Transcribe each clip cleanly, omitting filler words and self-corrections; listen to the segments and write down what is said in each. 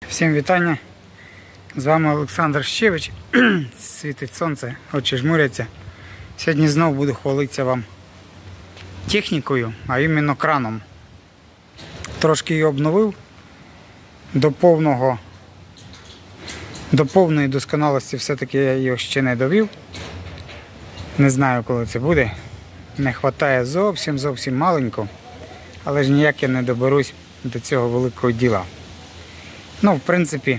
Всім вітання! З вами Олександр Щевич. Світить сонце, очі жмуряться. Сьогодні знову буду хвалитися вам технікою, а іменно краном. Трошки її обновив до повної досконалості, все-таки я її ще не довів. Не знаю, коли це буде. Не вистачає зовсім маленько, але ж ніяк я не доберусь до цього великого діла. Ну, в принципі,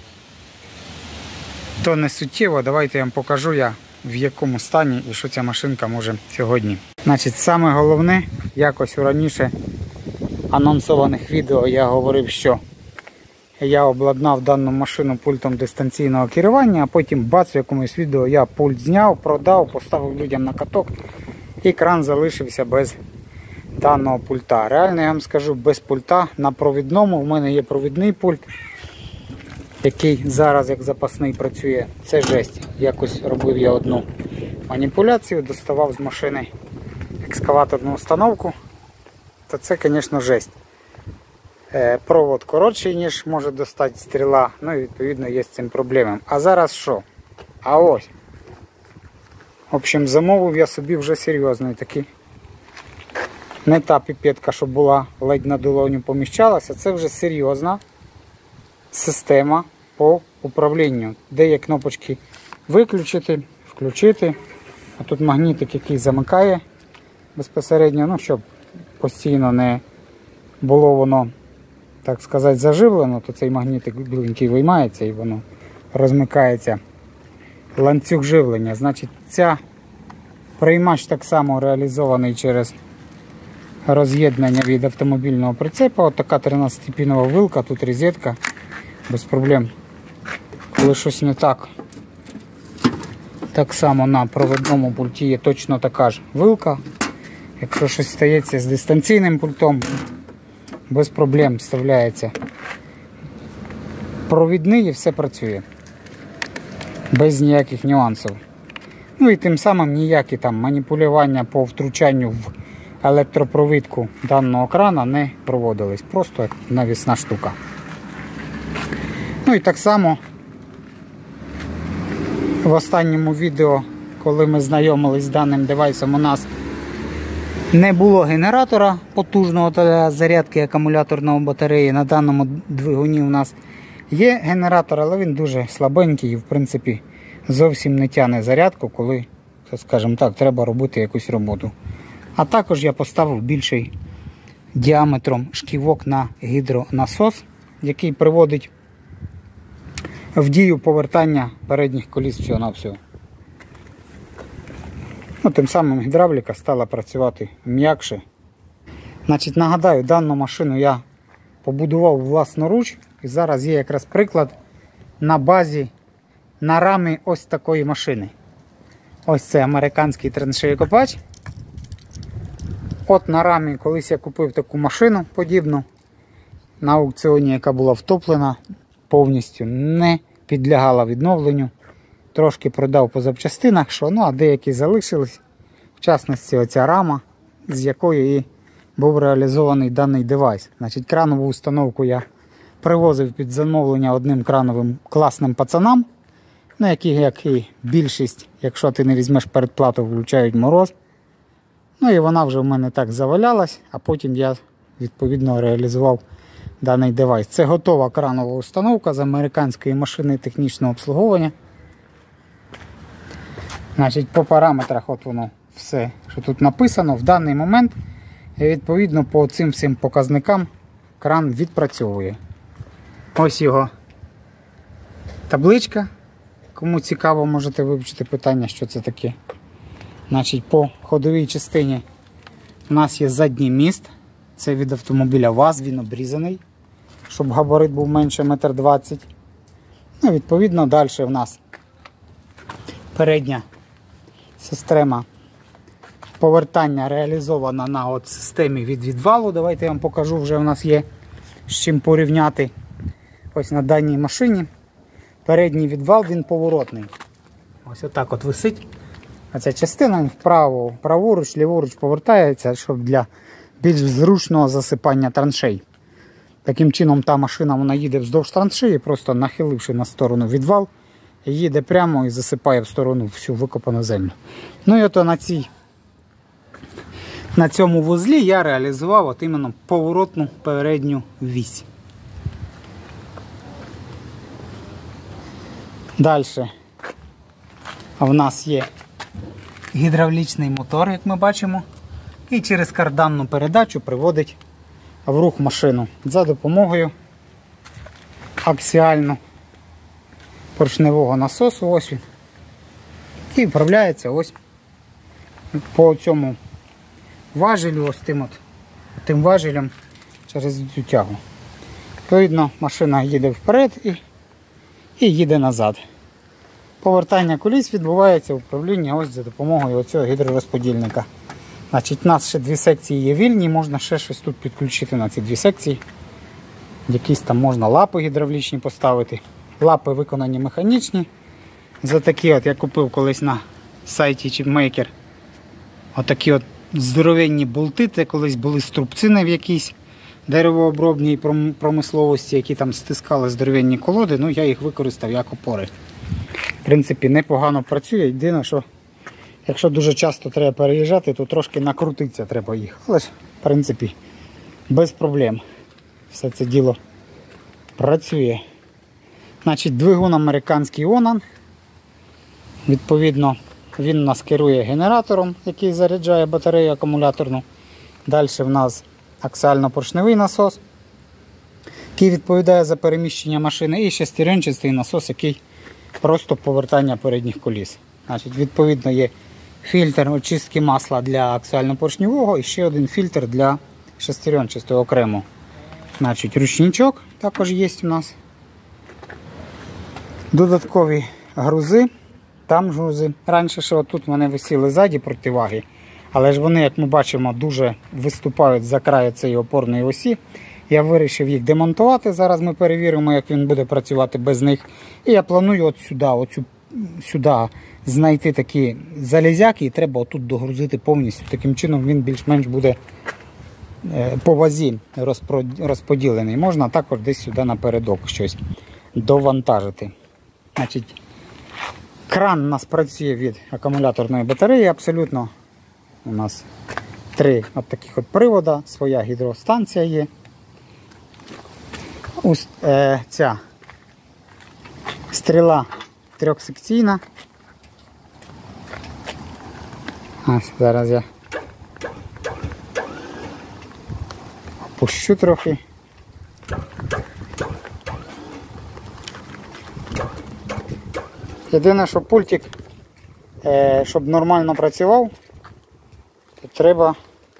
то не суттєво. Давайте я вам покажу, в якому стані і що ця машинка може сьогодні. Значить, саме головне, якось у раніше анонсованих відео я говорив, що я обладнав дану машину пультом дистанційного керування, а потім бац, в якомусь відео я пульт зняв, продав, поставив людям на каток і кран залишився без даного пульта. Реально, я вам скажу, без пульта на провідному. У мене є провідний пульт, який зараз як запасний працює. Це жесть. Якось робив я одну маніпуляцію, доставав з машини екскаваторну установку. То це, звісно, жесть. Провод коротший, ніж може достати стріла. Ну і відповідно є з цим проблеми. А зараз що? А ось. В общем, замовив я собі вже серйозний такий. Не та піпетка, що була ледь на долоню поміщалася. Це вже серйозна система по управлінню. Де є кнопочки виключити, включити. А тут магнітик, який замикає безпосередньо, ну, щоб постійно не було воно, так сказати, заживлено, то цей магнітик біленький виймається і воно розмикається. Ланцюг живлення. Значить, ця приймач так само реалізований через роз'єднання від автомобільного прицепа. Ось така 13-пінова вилка, тут розетка, без проблем. Коли щось не так, так само на провідному пульті є точно така ж вилка. Якщо щось стається з дистанційним пультом, без проблем вставляється провідний і все працює. Без ніяких нюансів. Ну і тим самим ніякі там маніпулювання по втручанню в електропровідку даного крана не проводились. Просто як навісна штука. Ну і так само в останньому відео, коли ми знайомились з даним девайсом, у нас не було генератора потужного для зарядки акумуляторної батареї. На даному двигуні у нас є генератор, але він дуже слабенький і в принципі зовсім не тягне зарядку, коли, скажімо так, треба робити якусь роботу. А також я поставив більший діаметром шківок на гідронасос, який приводить в дію повертання передніх коліс всього-навсього. Ну, тим самим гідравліка стала працювати м'якше. Значить, нагадаю, дану машину я побудував власноруч. І зараз є якраз приклад на базі, на рамі ось такої машини. Ось це американський траншеєкопач. От на рамі колись я купив таку машину подібну на аукціоні, яка була втоплена, повністю не підлягала відновленню. Трошки продав по запчастинах, а деякі залишились. В частності оця рама, з якої і був реалізований даний девайс. Значить, кранову установку я привозив під замовлення одним крановим класним пацанам, які, як і більшість, якщо ти не візьмеш передплату, включають мороз. Ну і вона вже в мене так завалялась, а потім я відповідно реалізував даний девайс. Це готова кранова установка з американської машини технічного обслуговування. Значить, по параметрах от воно все, що тут написано. В даний момент, відповідно, по цим всім показникам кран відпрацьовує. Ось його табличка. Кому цікаво, можете вивчити питання, що це таке. Значить, по ходовій частині у нас є задній міст. Це від автомобіля ВАЗ, він обрізаний, щоб габарит був менше 1,20 м. Ну, відповідно, далі в нас передня система повертання реалізована на системі від відвалу. Давайте я вам покажу, вже в нас є з чим порівняти. Ось на даній машині передній відвал, він поворотний. Ось отак от висить. А ця частина вправо, праворуч, ліворуч повертається, щоб для більш зручного засипання траншей. Таким чином та машина вона їде вздовж траншеї, просто нахиливши на сторону відвал, їде прямо і засипає в сторону всю викопану землю. Ну і ото на цьому вузлі я реалізував от іменно поворотну передню вісь. Далі в нас є гідравлічний мотор, як ми бачимо, і через карданну передачу приводить в рух машину за допомогою аксіально поршневого насосу. Ось він. І вправляється ось по цьому важелю, ось тим важелем через цю тягу. Відповідно, машина їде вперед і їде назад. Повертання коліс відбувається в управлінні ось за допомогою цього гідророзподільника. Значить, у нас ще дві секції є вільні, можна ще щось тут підключити на ці дві секції. Якісь там можна лапи гідравлічні поставити. Лапи виконані механічні. За такі от я купив колись на сайті Chipmaker. Отакі от здоровенні болти, це колись були струбцини в якійсь деревообробній промисловості, які там стискали здоровенні колоди, ну я їх використав як опори. В принципі, непогано працює, єдине, що якщо дуже часто треба переїжджати, то трошки накрутитися треба їх. Але ж, в принципі, без проблем все це діло працює. Значить, двигун американський Onan. Відповідно, він нас керує генератором, який заряджає батарею акумуляторну. Далі в нас аксіально-поршневий насос, який відповідає за переміщення машини, і шестеренчастий насос, який просто повертання передніх коліс. Значить, відповідно, є фільтр очистки масла для аксіально-поршневого і ще один фільтр для шестеренчастого окремо. Значить, ручничок також є у нас. Додаткові грузи. Там грузи. Раніше що тут вони висіли ззаді противаги, але ж вони, як ми бачимо, дуже виступають за краю цієї опорної осі. Я вирішив їх демонтувати. Зараз ми перевіримо, як він буде працювати без них. І я планую от сюди знайти такі залізяки, і треба отут догрузити повністю. Таким чином він більш-менш буде по вазі розподілений. Можна також десь сюди напередок щось довантажити. Значить, кран у нас працює від акумуляторної батареї абсолютно. У нас 3 от таких от привода, своя гідростанція є. Ось ця стріла трьохсекційна. Ось зараз я опущу трохи. Єдине, що пультик, щоб нормально працював, то треба,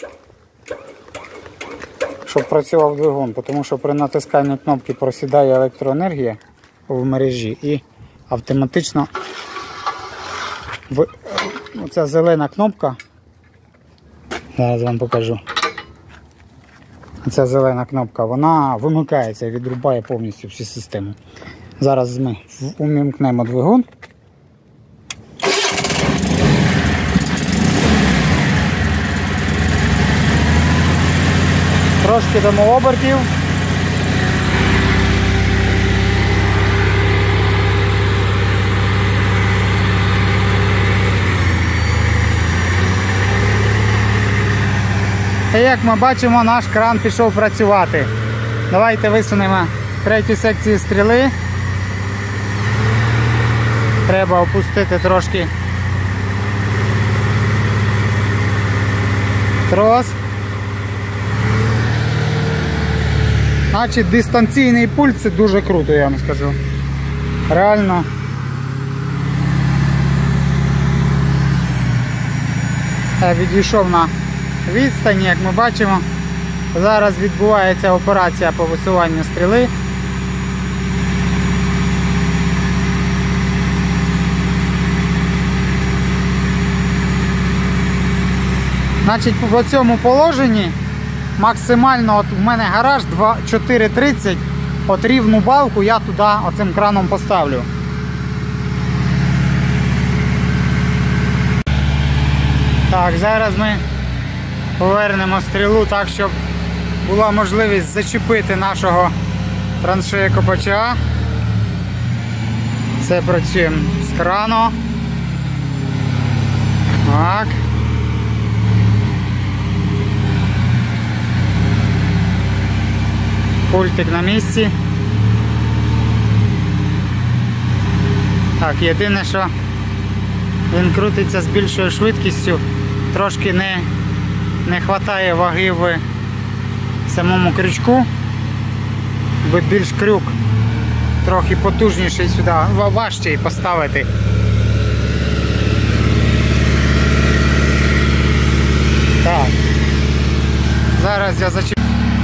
щоб працював двигун, тому що при натисканні кнопки просідає електроенергія в мережі і автоматично оця зелена кнопка, зараз вам покажу, ця зелена кнопка, вона вимикається і відрубає повністю всю систему. Зараз ми увімкнемо двигун. Трошки дамо обертів. І як ми бачимо, наш кран пішов працювати. Давайте висунемо третю секцію стріли. Треба опустити трошки трос. Значить, дистанційний пульт – це дуже круто, я вам скажу. Реально. Я відійшов на відстані, як ми бачимо. Зараз відбувається операція по висуванню стріли. Значить, по цьому положенні максимально, от у мене гараж 4,30, от рівну балку я туди оцим краном поставлю. Так, зараз ми повернемо стрілу так, щоб була можливість зачепити нашого траншеєкопача. Все працюємо з крану. Так. Пультик на місці. Так, єдине, що він крутиться з більшою швидкістю, трошки не вистачає ваги в самому крючку, бо більш крюк трохи потужніший сюди, важче поставити. Так, зараз я зачеплю.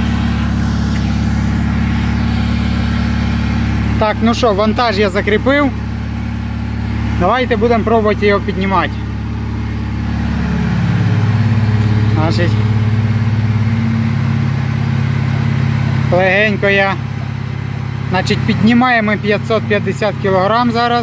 Так, ну що, вантаж я закріпив. Давайте будемо пробувати його піднімати. Значить, легенько я. Значить, піднімаємо 550 кг зараз.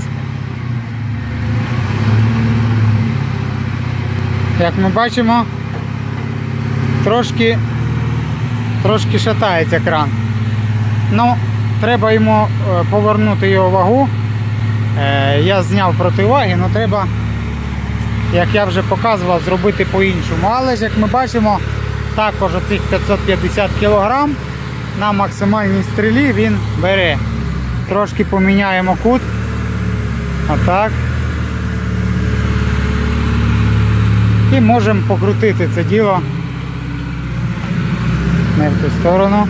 Як ми бачимо, трошки шатається кран. Ну, треба йому повернути його вагу. Я зняв противаги, але треба, як я вже показував, зробити по-іншому. Але ж, як ми бачимо, також оцих 550 кг на максимальній стрілі він бере. Трошки поміняємо кут. Отак. І можемо покрутити це діло не в ту сторону.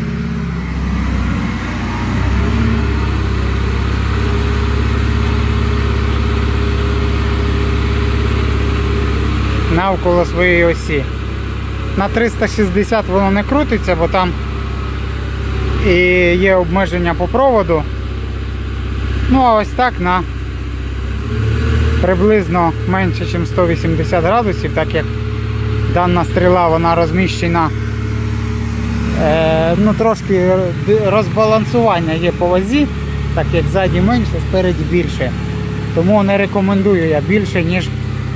Навколо своєї осі. На 360 воно не крутиться, бо там і є обмеження по проводу. Ну а ось так на приблизно менше, ніж 180 градусів, так як дана стріла вона розміщена, ну трошки розбалансування є по вазі, так як ззаді менше, спереді більше. Тому не рекомендую я більше, ніж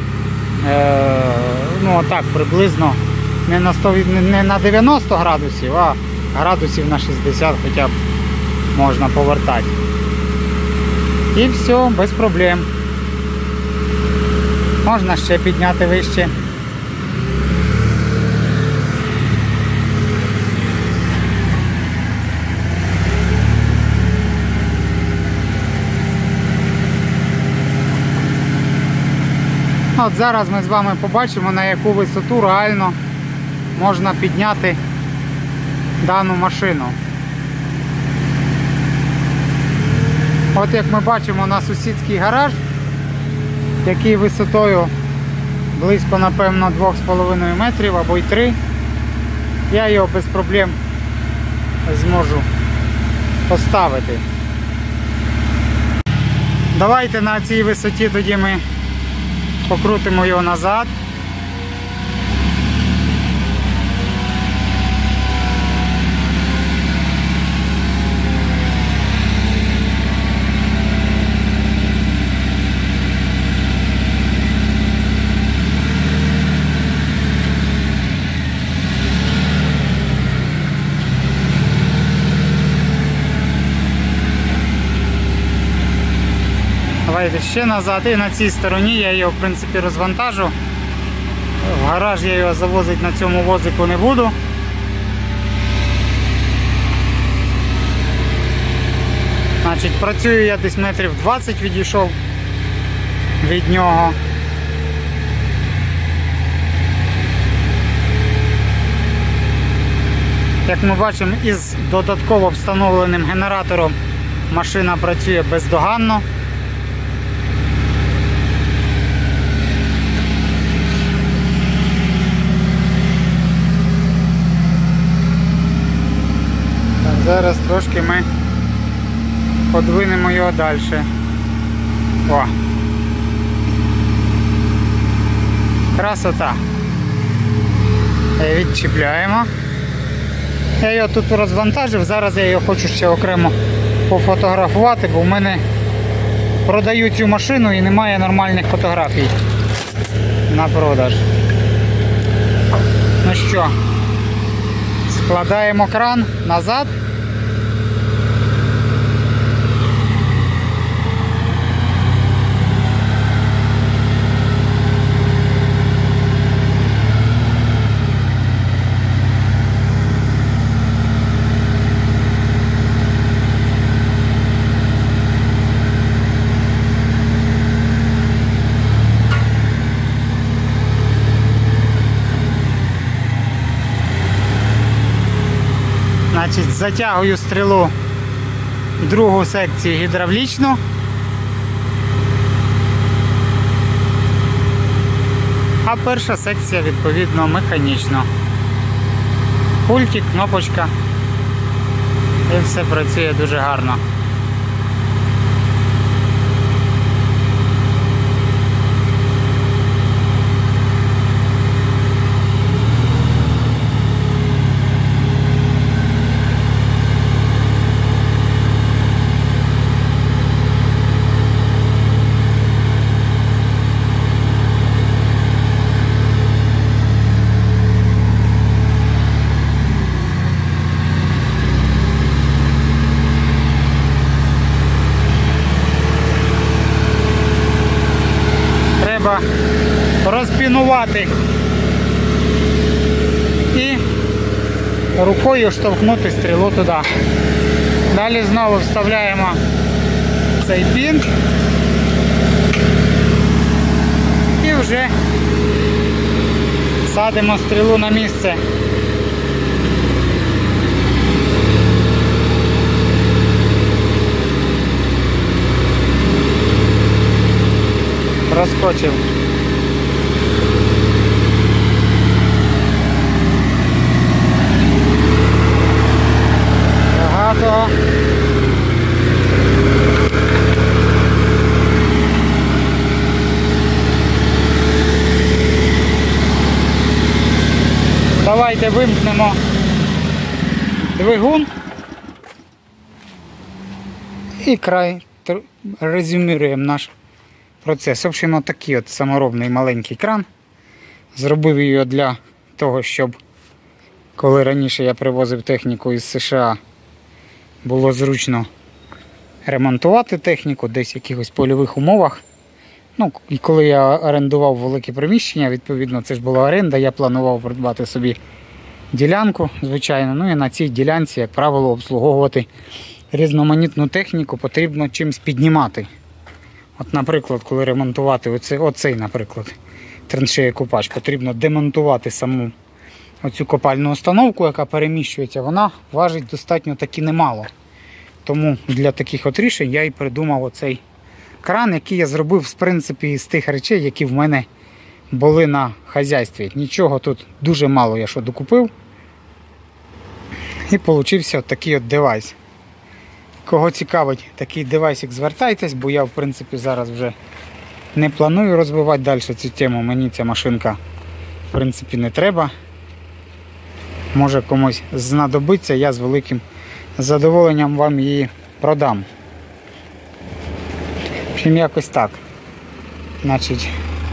ну так приблизно не на 90 градусів, а градусів на 60 хоча б можна повертати. І все, без проблем. Можна ще підняти вище. От зараз ми з вами побачимо, на яку висоту реально можна підняти дану машину. От як ми бачимо на сусідський гараж, який висотою близько, напевно, 2,5 метрів або й 3, я його без проблем зможу поставити. Давайте на цій висоті тоді ми покрутимо його назад. Давайте ще назад, і на цій стороні я його в принципі розвантажу. В гараж я його завозити на цьому возику не буду. Значить, працюю я десь метрів 20 відійшов від нього. Як ми бачимо, із додатково встановленим генератором машина працює бездоганно. Зараз трошки ми подвинемо його далі. О! Красота! Відчіпляємо. Я його тут розвантажив, зараз я його хочу ще окремо пофотографувати, бо в мене продаю цю машину і немає нормальних фотографій на продаж. Ну що, Вкладаємо кран назад. Значить, затягую стрілу в другу секцію гідравлічну. А перша секція, відповідно, механічно. Пультик, кнопочка. І все працює дуже гарно. Розпінувати і рукою штовхнути стрілу туди. Далі знову вставляємо цей пін і вже садимо стрілу на місце. Розкочив. Багато. Давайте вимкнемо двигун і резюмуємо наш процес. В общем, такий от саморобний маленький кран. Зробив його для того, щоб коли раніше я привозив техніку із США, було зручно ремонтувати техніку десь в якихось польових умовах. Ну, і коли я орендував велике приміщення, відповідно, це ж була оренда, я планував придбати собі ділянку, звичайно. Ну і на цій ділянці, як правило, обслуговувати різноманітну техніку потрібно чимось піднімати. От, наприклад, коли ремонтувати оцей, наприклад, траншея-копач, потрібно демонтувати саму оцю копальну установку, яка переміщується, вона важить достатньо таки немало. Тому для таких от рішень я і придумав оцей кран, який я зробив, в принципі, з тих речей, які в мене були на хазяйстві. Нічого тут дуже мало я що докупив. І получився такий от девайс. Кого цікавить такий девайсик, звертайтесь, бо я, в принципі, зараз вже не планую розвивати далі цю тему. Мені ця машинка, в принципі, не треба. Може комусь знадобиться, я з великим задоволенням вам її продам. В общем, якось так. Значить,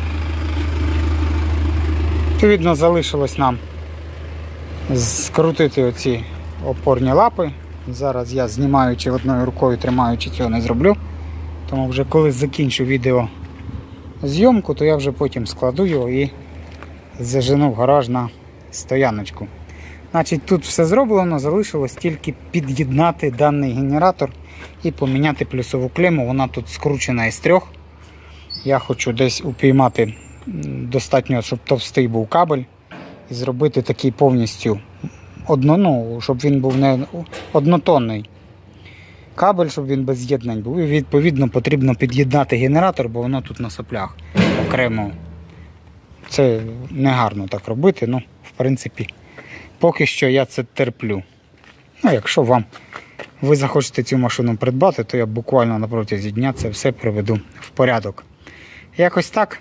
відповідно, залишилось нам скрутити оці опорні лапи. Зараз я, знімаючи одною рукою, тримаючи, цього не зроблю. Тому вже коли закінчу відео зйомку, то я вже потім складу його і зажену в гараж на стояночку. Значить, тут все зроблено, залишилось тільки під'єднати даний генератор і поміняти плюсову клему. Вона тут скручена із трьох. Я хочу десь упіймати достатньо, щоб товстий був кабель і зробити такий повністю щоб він був не однотонний кабель, щоб він без з'єднань був. І відповідно потрібно під'єднати генератор, бо воно тут на соплях окремо. Це не гарно так робити, ну, в принципі, поки що я це терплю. Ну, якщо ви захочете цю машину придбати, то я буквально на протязі дня це все приведу в порядок. Якось так.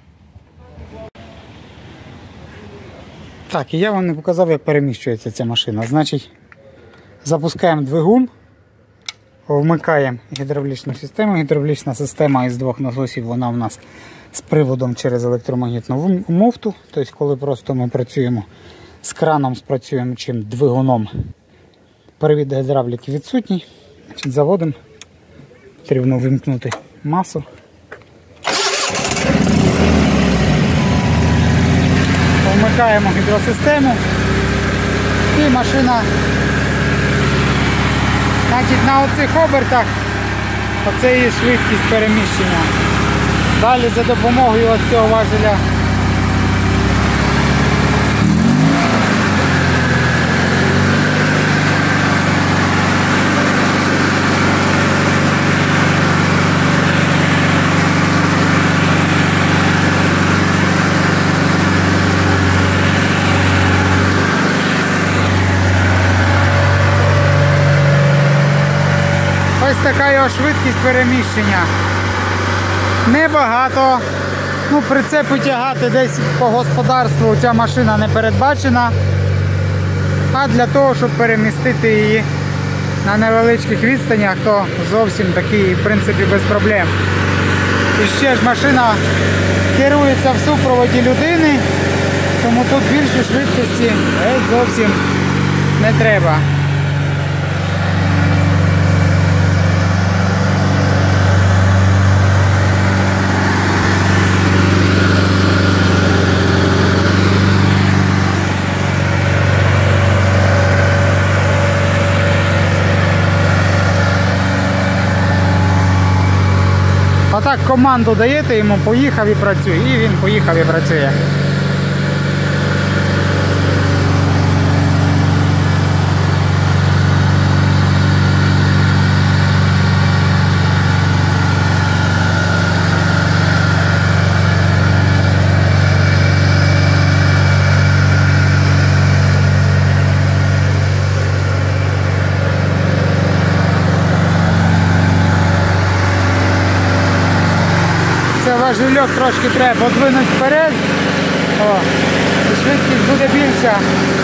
Так, і я вам не показав, як переміщується ця машина. Значить, запускаємо двигун, вмикаємо гідравлічну систему. Гідравлічна система із двох насосів, вона в нас з приводом через електромагнітну муфту. Тобто, коли просто ми працюємо з краном, з працюючим двигуном. Привід гідравліки відсутній. Значить, заводимо. Потрібно вимкнути масу. Вмикаємо гідросистему. І машина, значить, на оцих обертах оце є швидкість переміщення. Далі за допомогою ось цього важеля ось така його швидкість переміщення. Небагато. Ну, прицепи тягати десь по господарству ця машина не передбачена. А для того, щоб перемістити її на невеличких відстанях, то зовсім такий, в принципі, без проблем. І ще ж машина керується в супроводі людини, тому тут більше швидкості зовсім не треба. Отак команду даєте йому, поїхав і працює, і він поїхав і працює. Важельок трошки треба подвинути вперед. О, і швидкість буде більша.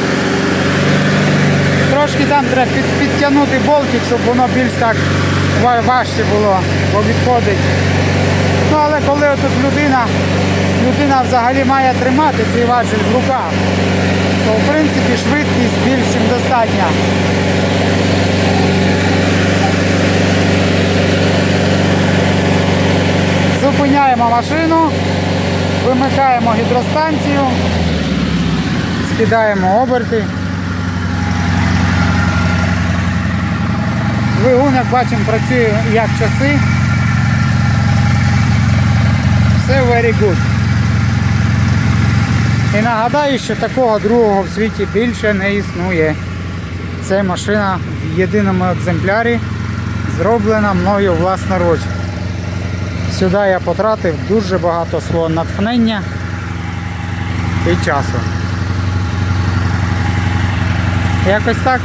Трошки там треба підтягнути болтик, щоб воно більш так важче було, бо відходить. Ну, але коли отут людина взагалі має тримати цей важель в руках, то в принципі швидкість більш чим достатня. Зупиняємо машину, вимикаємо гідростанцію, скидаємо оберти. Двигун, як бачимо, працює як часи. Все very good. І нагадаю, що такого другого в світі більше не існує. Це машина в єдиному екземплярі, зроблена мною власноруч. Сюди я потратив дуже багато свого натхнення і часу. Якось так.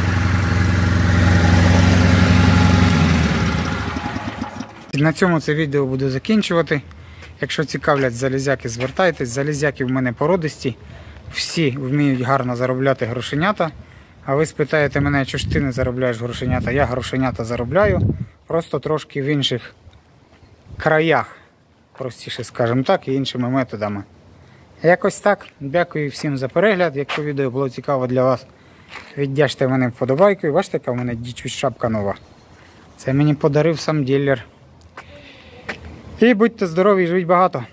На цьому це відео буду закінчувати. Якщо цікавлять залізяки, звертайтесь. Залізяки в мене породисті. Всі вміють гарно заробляти грошенята. А ви спитаєте мене, чого ж ти не заробляєш грошенята? Я грошенята заробляю, просто трошки в інших краях, простіше скажемо так, і іншими методами. Якось так. Дякую всім за перегляд. Якщо відео було цікаво для вас, віддячте мене вподобайкою. Бачите, яка в мене дічусь шапка нова. Це мені подарив сам дилер. І будьте здорові, живіть багато.